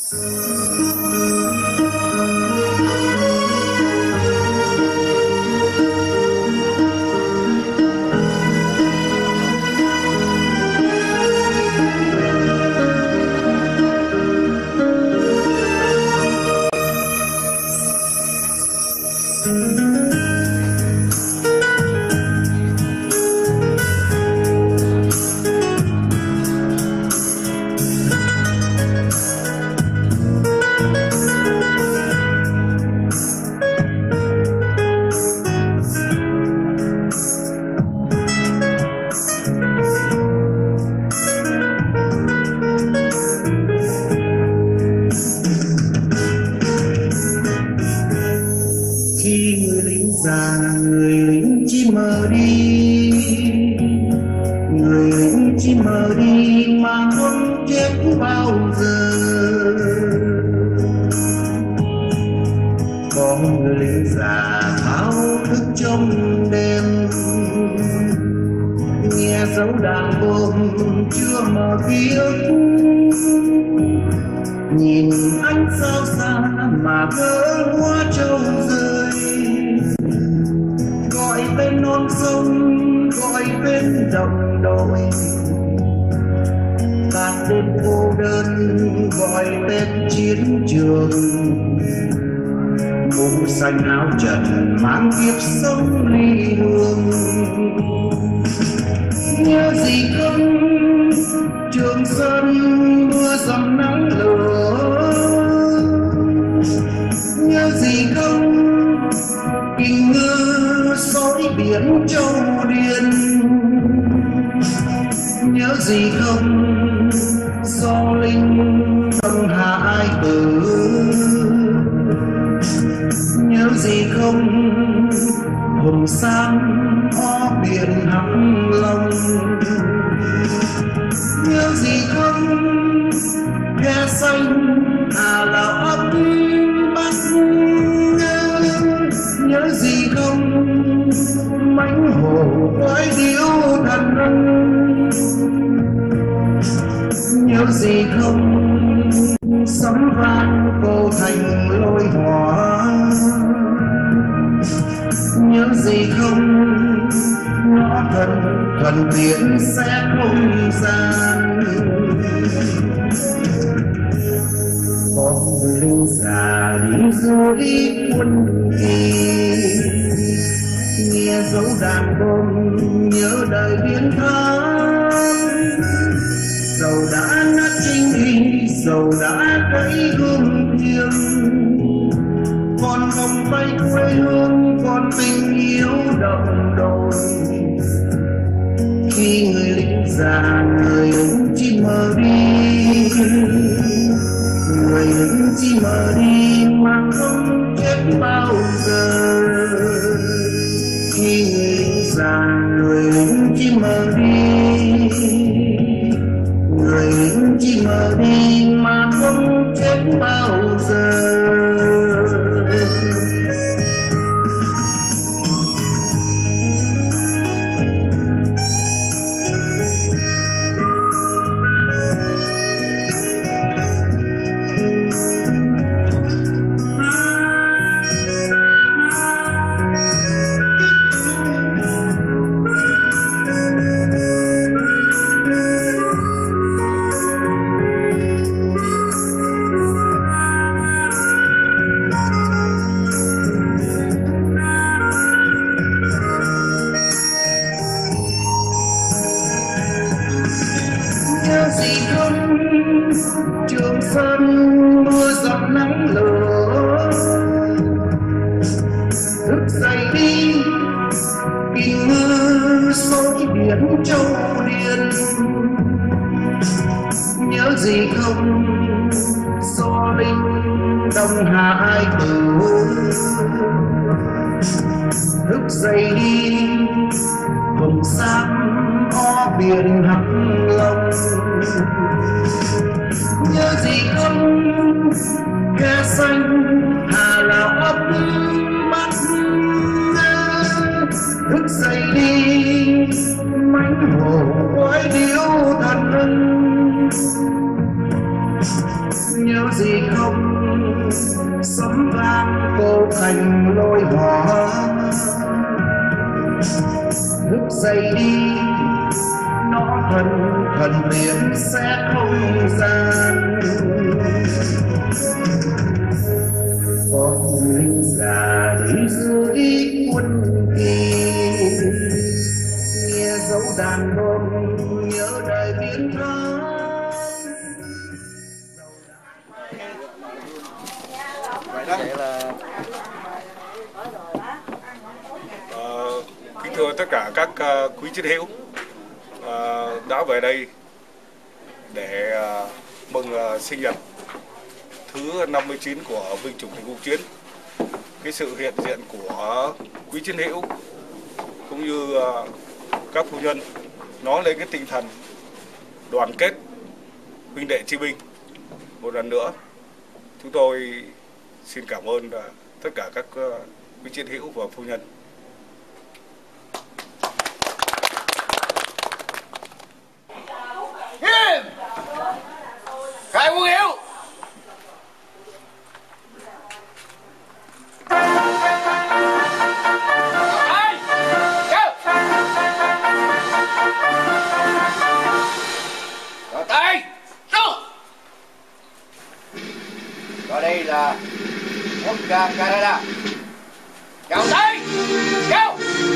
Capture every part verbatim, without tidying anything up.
Người lính chỉ mờ đi, người lính chỉ mờ đi mà không chết bao giờ. Có người lính già thao thức trong đêm, nghe dấu đàn bom chưa mở tiếng, nhìn ánh sao xa mà cỡ hoa trâu rơi, gọi bên non sông, gọi bên đồng đồi, các đêm cô đơn gọi bên chiến trường. Mũ xanh áo trần mang kiếp sống ly hương. Nhớ gì không Trường Sơn mưa dầm nắng lửa, nhớ gì không Kinh Ngư sói biển Châu Điền, nhớ gì không Do Linh Đông Hà Ai Tử, nhớ gì không Hồng Sam Ó Biển Hắc Long, nhớ gì không Khe Xanh Hà Lào ấp Bắc, nhớ gì không mãnh hổ quái điếu thần răng, nhớ gì không sấm vang cô thành lôi hỏa, nhớ gì không ngõ thần thần tiến sẽ không gian. Có người lính già đi dưới quân kỳ, nghe dấu đàn bom nhớ đời biến tháng. Dầu đã nát chinh hình, dầu đã quấy gương thiêng, còn không bay quê hương, còn tình yêu đồng đồi. Khi người lính già, người lính chỉ mờ đi, người lính chỉ mờ đi mà không chết bao giờ. Khi người lính già, người lính chỉ mờ đi, người lính chỉ mờ đi mà không chết bao giờ. Nhớ gì không Trường Sơn mưa giọt nắng lửa, thức dậy đi Kinh Ngư sói biển Châu Điền, nhớ gì không Do Linh Đông Hà Ai Tử, thức dậy đi Hồng Sam Ó Biển Hắc Long, nhớ gì không Khe Xanh Hà Lào ấp Bắc, thức dậy đi mãnh hổ quái điếu thần lưng, nhớ gì sấm vang cô thành lôi hóa thức dậy đi nó thần thần biến sẽ không gian con lính già đi dưới quân kỳ nghe dấu đàn bông nhớ đời biên thơ. Vậy là uh, kính thưa tất cả các uh, quý chiến hữu uh, đã về đây để uh, mừng uh, sinh nhật thứ năm mươi chín của binh chủng thành cuộc chiến. Cái sự hiện diện của quý chiến hữu cũng như uh, các phu nhân nói lên cái tinh thần đoàn kết huynh đệ chi binh. Một lần nữa chúng tôi xin cảm ơn uh, tất cả các uh, quý chiến hữu và phu nhân. Nghiêm! Khai quân hiệu! Rồi tay! Xuống! Rồi đây là quốc ca Canada. Chào tay! Chào!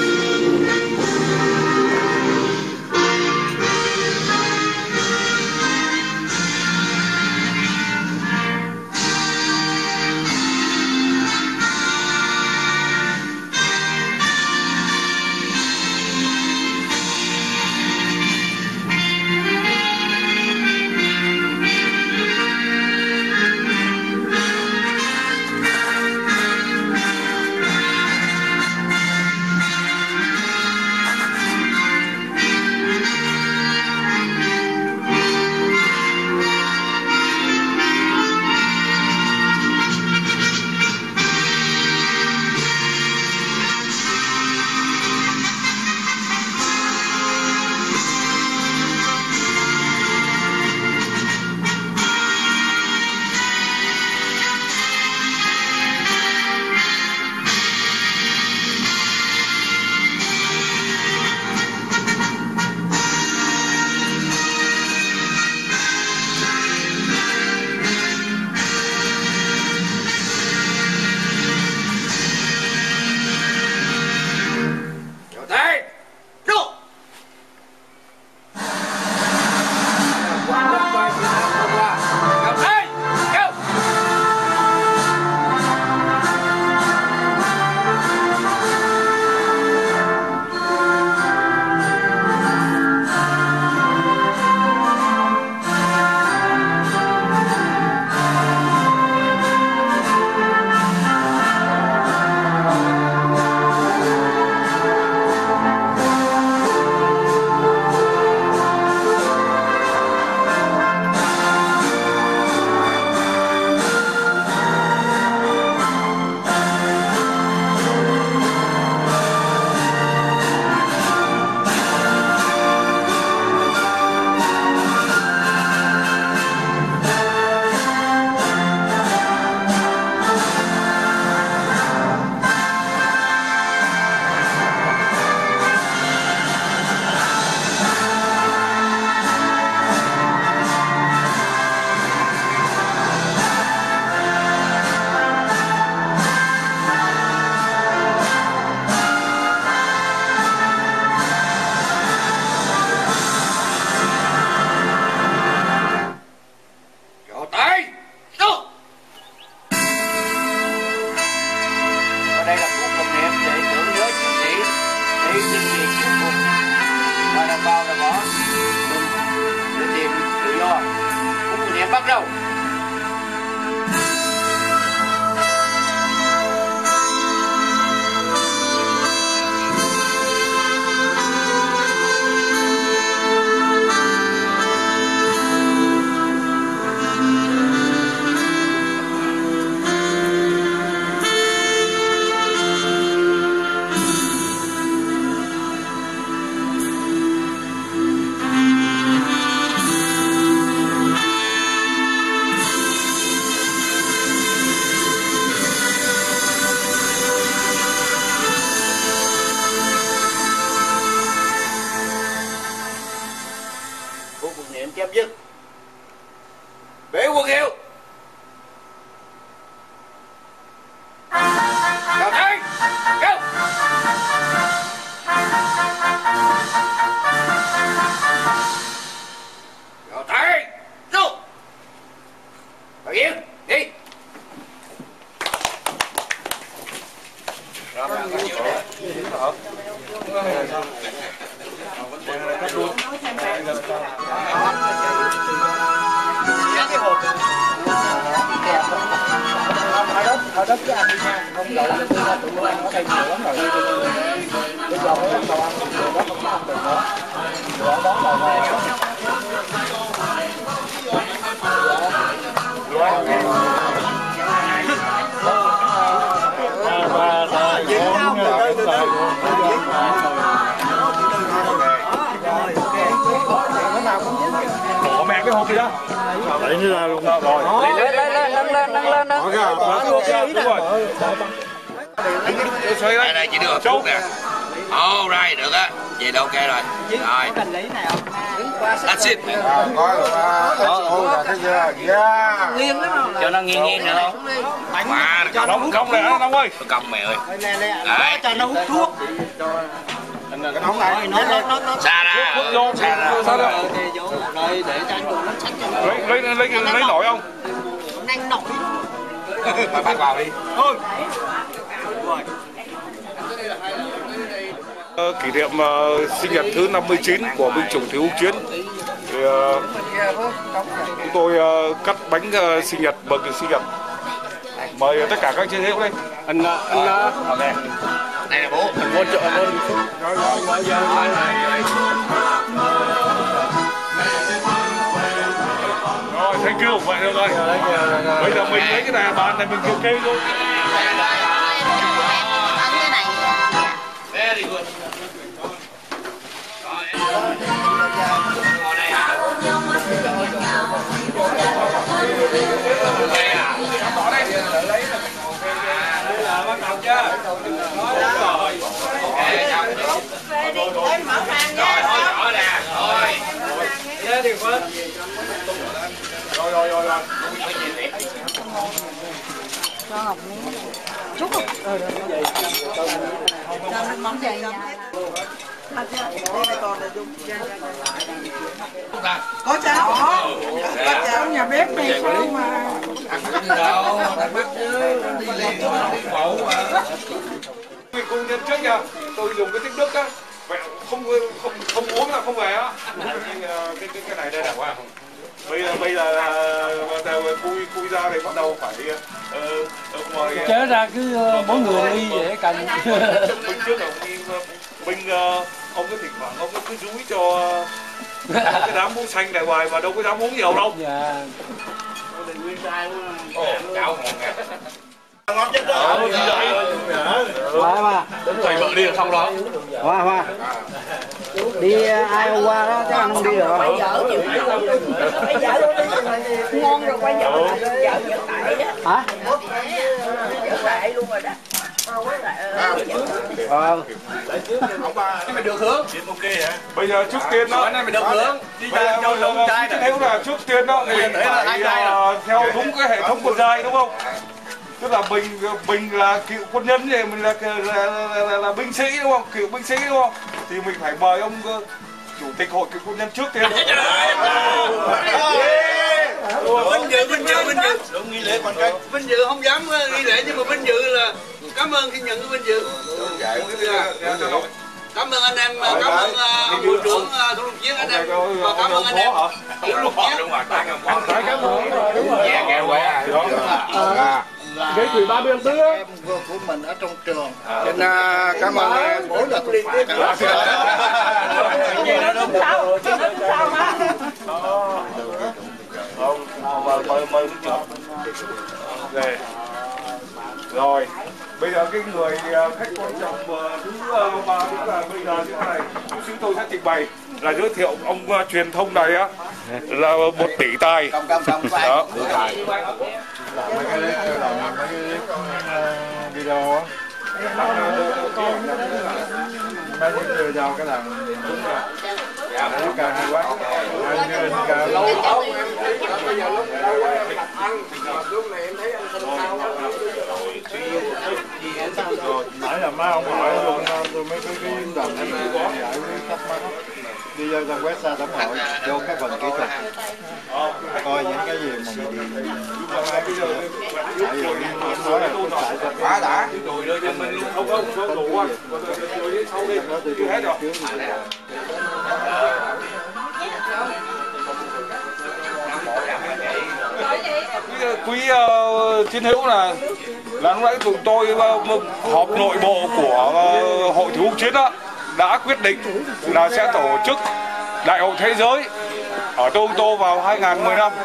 Bắt đầu. Kêu quần hiệu. Chào thầy. Kêu. Chào thầy. Vô. Bảo Yên, đi. Rồi, ở đất cái ăn đi nha, không đậu tụi nó tụi nó ăn ở đây nhiều lắm rồi. Bây giờ mới bắt đầu ăn, rồi đó không có ăn được nữa. Rồi đó là bỏ mẹ cái hộp đi đó. Đấy như là luôn rồi. lên lên lên nâng lên nâng lên đó. Đúng rồi. đây đây chỉ được chút nè. Ồ right được á. Vậy là ok rồi. Rồi. Cần lấy này không? That's it. Có rồi mà. Thấy chưa? Yeah. Nghiêng lắm không? Cho nó nghiêng nghiêng nữa không? Bánh mà Cho nó hút không này anh Long ơi. công mẹ ơi. Đấy. Cho nó hút thuốc. Cái nóng này. Nó nó nó nó. Xa ra. Xa ra. Sao đâu? Rồi để cho anh dùng nó sách cho nó. Lấy lấy lấy lấy nổi không? Nhanh nổi. Mà bắt vào đi. Thôi. Uh, kỷ niệm uh, sinh nhật thứ năm mươi chín của binh chủng Thủy Hùng Chiến thì, uh, chúng tôi uh, cắt bánh uh, sinh nhật mừng sinh nhật. Mời tất cả các chiến hữu đây. Anh anh uh, đây. Đây là bố. Bố trợ ơn. Rồi rồi rồi rồi. Rồi thank you vậy thôi rồi. Bây giờ mình lấy cái này bàn này mình kêu kê luôn. Very good. Ngồi đây hả? Đây à? Bỏ đây. À, bắt đầu chưa? Rồi. Ok, chào. Rồi, thôi nè, thôi. Nhớ đi quên. Rồi rồi rồi rồi. Cho Ngọc miếng chút không? Ừ, được. Cho nước mắm dày nha. Có cháo không? Có cháo nhà bếp này sao mà. Đâu, thằng bắt chứ, đi liền, đi bộ mà. Mình cùng nhân trước nha, tôi dùng cái tích đức á, không không không uống là không về á. Cái cái cái này đây là quá. Bây giờ bây giờ cui cui ra thì bắt đầu phải uh, mời. Chế ra cứ uh, mỗi người ly vậy cần. Bên trước là bên uh, ông cứ thỉnh thoảng ông cứ dúi cho uh, cái đám bún xanh này hoài mà đâu có dám uống nhiều đâu. Dạ. Ồ, cháo ngon nè. Ngon chết đó. Hoa mà. Thầy vợ đi là xong rồi. Hoa hoa. Đi ai ô qua đó chắc anh không đi được. Quay vợ chịu quay vợ đi ngon rồi quay vợ vợ vợ tại đó. Hả? Vợ tại luôn rồi đó. Ờ. Mày được hướng. Ok hả? Bây giờ trước tiên đó. Nay mày được hướng. Đi Bây giờ cho lông trai này. Nếu là trước tiên đó thì phải uh, theo đúng cái hệ thống quân giai đúng không? Tức là mình mình là cựu quân nhân thì mình là là, là, là, là, là binh sĩ đúng không? Cựu binh sĩ đúng không? Thì mình phải mời ông uh, chủ tịch hội cựu quân nhân trước tiên. Vinh dự, vinh dự, vinh dự. Đúng nghi lễ quan trọng. Vinh dự không dám nghi lễ nhưng mà vinh dự là cảm ơn khi nhận cái vinh dự. Cảm ơn anh em, cảm ơn ông bộ trưởng Thủ Lục Chiến anh em và cảm ơn anh em. Thủ Lục Chiến. Đúng rồi, tái cảm ơn. Đúng rồi. Dạ, nghe quá. Ghế thủy ba mươi tư á. Của mình ở trong trường. Nên cảm ơn em. Mỗi lần liên tiếp. Vậy nó cũng sao? Nó cũng sao mà? Không, mời mời mời về. Rồi, bây giờ cái người khách quan trọng thứ ba nữa là bây giờ như thế này, chút xíu tôi sẽ trình bày là giới thiệu ông uh, truyền thông này á là một tỷ tài. Cầm cầm cầm tay. Đó. Mấy cái clip, làm mấy cái clip video á. Mấy cái video cái làm càng hay quá. Lâu lâu bây giờ lúc lúc này em thấy anh thân cao quá. Nãy là má ông hỏi luôn tôi mấy cái cái đồng em giải thắc mắc đi vô trong website tổng hội vô cái phần kỹ thuật coi những cái gì mà mình nói là phải cho quá đã rồi cho mình luôn không có số đủ á rồi sau đi chưa hết rồi. Quý uh, chiến hữu là là lúc nãy tụi tôi uh, họp nội bộ của uh, hội thủy úc chiến đó đã quyết định là sẽ tổ chức đại hội thế giới ở Toronto vào hai nghìn mười lăm.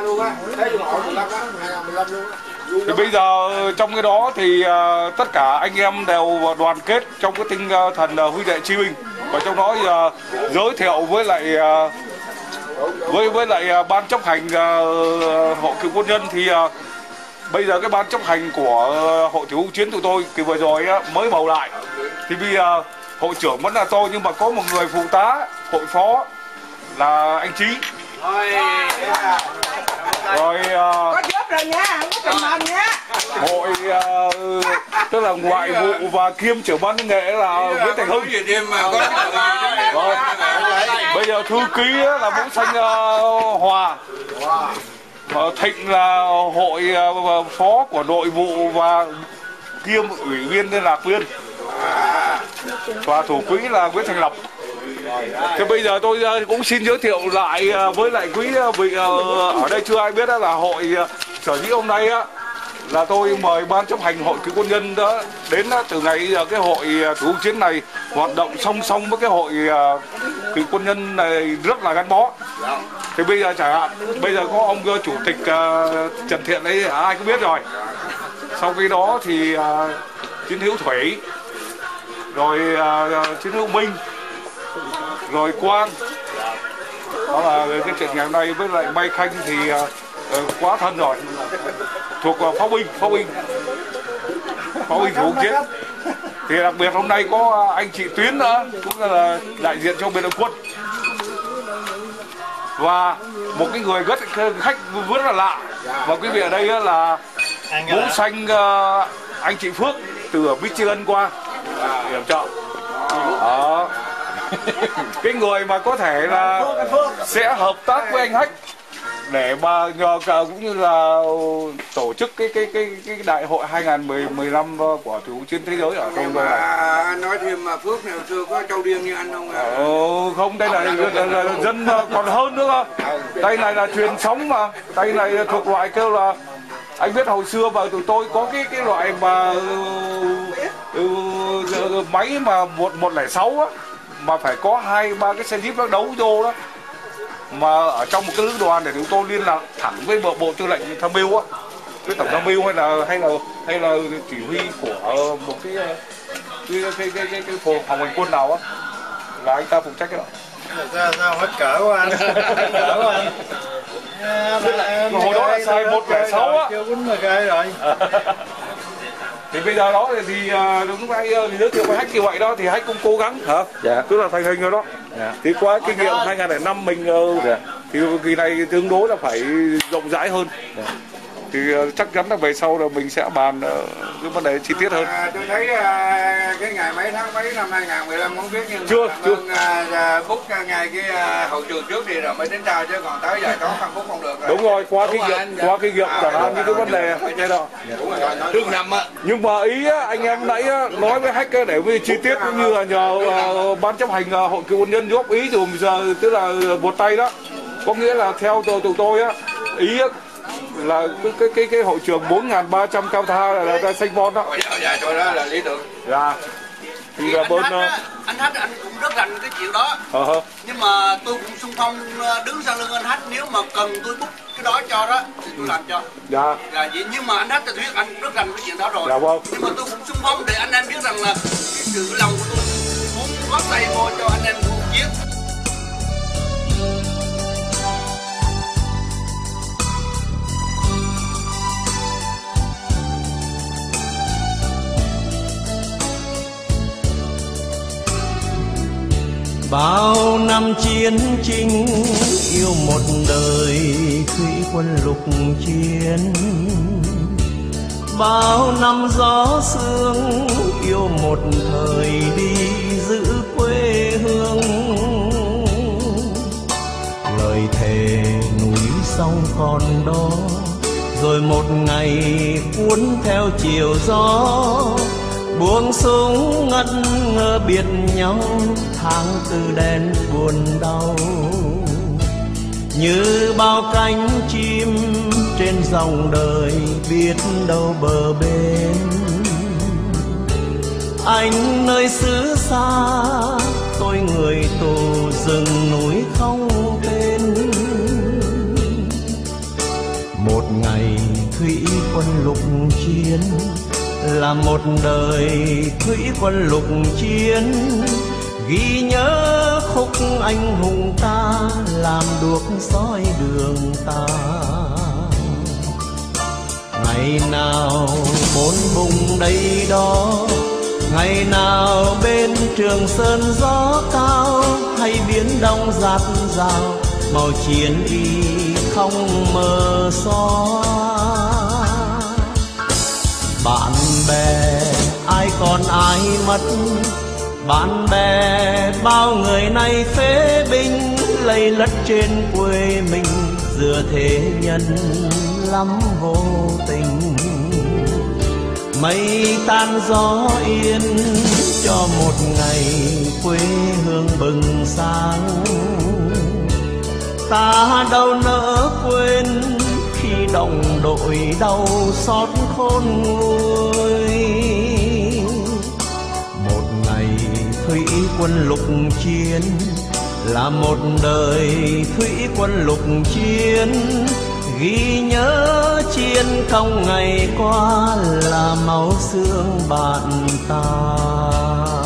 Thì bây giờ trong cái đó thì uh, tất cả anh em đều đoàn kết trong cái tinh thần uh, huy đệ chi binh, và trong đó uh, giới thiệu với lại uh, với với lại uh, ban chấp hành uh, hội cựu quân nhân thì uh, bây giờ cái ban chấp hành của uh, hội thủy úc chiến tụi tôi kỳ vừa rồi uh, mới bầu lại, thì bây giờ uh, hội trưởng vẫn là tôi nhưng mà có một người phụ tá hội phó là anh Trí. Rồi uh, có chớp rồi nha, không có trình mầm nha. Hội uh, tức là ngoại vụ và kiêm trưởng ban văn nghệ là Nguyễn Thành Hưng. Rồi bây giờ thư ký là Vũ Xanh uh, Hòa. uh, Thịnh là hội uh, phó của nội vụ và kiêm ủy viên liên lạc viên, và thủ quỹ là Nguyễn Thành Lộc. Thế bây giờ tôi cũng xin giới thiệu lại với lại quý vị ở đây chưa ai biết đó là hội sở dĩ hôm nay á là tôi mời ban chấp hành hội cựu quân nhân đó đến đó, từ ngày cái hội thủy úc chiến này hoạt động song song với cái hội cựu quân nhân này rất là gắn bó. Thì bây giờ chẳng hạn bây giờ có ông chủ tịch Trần Thiện ấy ai cũng biết rồi. Sau khi đó thì chiến hữu Thủy, rồi chiến hữu Minh, rồi Quang, đó là cái chuyện ngày hôm nay với lại Mai Khanh thì uh, quá thân rồi, thuộc uh, pháo binh, pháo binh, pháo binh thủy úc chiến. Thì đặc biệt hôm nay có anh chị Tuyến nữa, cũng là đại diện cho biên đội quân, và một cái người rất khách rất là lạ và quý vị ở đây là Vũ Xanh, uh, anh chị Phước từ ở Michigan qua điểm trợ. Đó. Cái người mà có thể là sẽ hợp tác với anh Hách để mà nhờ cả cũng như là tổ chức cái cái cái cái đại hội hai nghìn mười lăm của thủy úc chiến thế giới ở Toronto này. Anh nói thêm mà Phước nào xưa có trâu điên như anh không? Ờ, không, đây là, là, là dân còn hơn nữa cơ. Đây này là truyền thống mà, đây này thuộc loại kêu là anh biết hồi xưa mà tụi tôi có cái cái loại mà uh, uh, máy mà một một lẻ sáu á, mà phải có hai ba cái xe jeep nó đấu vô đó, mà ở trong một cái lữ đoàn để chúng tôi liên lạc thẳng với bộ bộ tư lệnh tham mưu á, với tổng tham mưu hay là hay là hay là chỉ huy của một cái cái cái cái cái, cái phòng hành quân nào á, là anh ta phụ trách cái đó. Sao sao hết cỡ quá anh. Hết cỡ quá anh. À, hồi đó là xài một lẻ sáu á. Chưa quýnh mà ghê rồi. Thì bây giờ đó thì đúng nay thì giới thiệu với Hách như vậy đó, thì Hách cũng cố gắng hả? Dạ. Tức là thành hình rồi đó. Dạ. Thì qua kinh nghiệm hai nghìn lẻ năm mình dạ. Thì kỳ này tương đối là phải rộng rãi hơn. Dạ. Thì chắc chắn là về sau là mình sẽ bàn cái vấn đề chi tiết hơn. À, tôi thấy uh, cái ngày mấy tháng mấy năm hai nghìn mười lăm không biết nhưng chưa mà chưa uh, book uh, ngày cái uh, hậu trường trước thì rồi mới đến trao, chứ còn tới giờ có không book không được rồi. Đúng rồi, qua kinh nghiệm qua kinh nghiệm chẳng hạn như cái vấn đề thế đó. Trước năm á. Nhưng mà ý á, anh em nãy á, nói với Hách để với chi tiết cũng như là nhờ uh, ban chấp hành uh, hội cựu quân nhân góp ý dùm giờ, tức là một tay đó. Có nghĩa là theo tụi tôi, tôi á ý á, là cái cái cái, cái hội trường bốn nghìn ba trăm cao tha là, là, là xanh bon đó. Dạ, dạ, chỗ đó là lý tưởng. Dạ. Thì là bên anh Hách, anh Hách anh cũng rất rành cái chuyện đó. Uh-huh. Nhưng mà tôi cũng xung phong đứng sau lưng anh Hách, nếu mà cần tôi book cái đó cho đó thì tôi làm cho. Dạ. Dạ vậy, nhưng mà anh Hách tôi thuyết anh rất rành cái chuyện đó rồi. Dạ vâng. Nhưng mà tôi cũng xung phong để anh em biết rằng là cái sự lòng của tôi muốn góp tay vô cho anh em cuộc chiến. Bao năm chiến chinh yêu một đời thủy quân lục chiến, bao năm gió sương yêu một thời đi giữ quê hương. Lời thề núi sông còn đó, rồi một ngày cuốn theo chiều gió, buông súng ngất ngơ biệt nhau, tháng tư đen buồn đau. Như bao cánh chim trên dòng đời biết đâu bờ bên, anh nơi xứ xa tôi người tù rừng núi không tên. Một ngày thủy quân lục chiến là một đời thủy quân lục chiến, ghi nhớ khúc anh hùng ta làm đuốc soi đường ta. Ngày nào bốn bùng đây đó, ngày nào bên Trường Sơn gió cao, hay biển đông giạt rào màu chiến y không mờ xóa. Bạn bè ai còn ai mất, bạn bè bao người nay phế binh, lây lất trên quê mình dựa thế nhân lắm vô tình. Mây tan gió yên cho một ngày quê hương bừng sáng, ta đâu nỡ quên khi đồng đội đau xót khôn nguôi. Một ngày thủy quân lục chiến là một đời thủy quân lục chiến, ghi nhớ chiến công ngày qua là máu xương bạn ta.